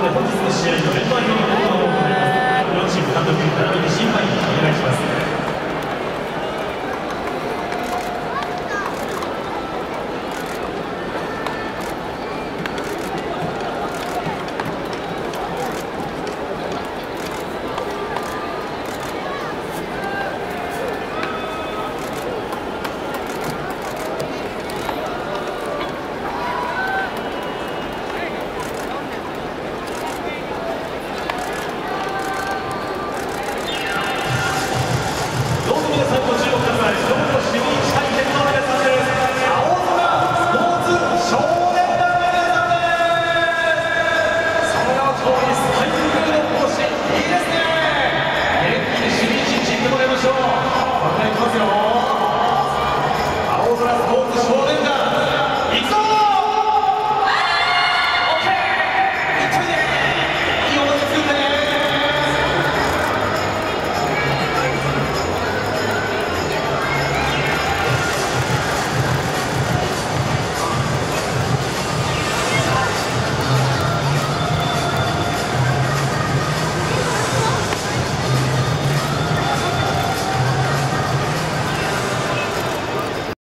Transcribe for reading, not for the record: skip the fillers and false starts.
で本日の試合のメンバー表のコーナーを行います。両チーム監督並びに審判員お願いします。